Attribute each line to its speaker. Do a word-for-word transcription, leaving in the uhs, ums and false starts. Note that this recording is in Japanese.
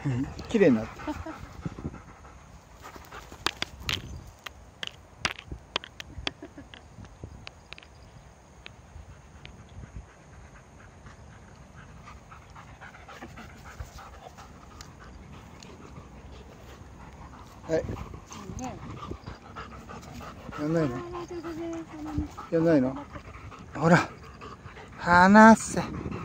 Speaker 1: 綺麗になった。はい。やんないの？やんないの？ほら、離せ。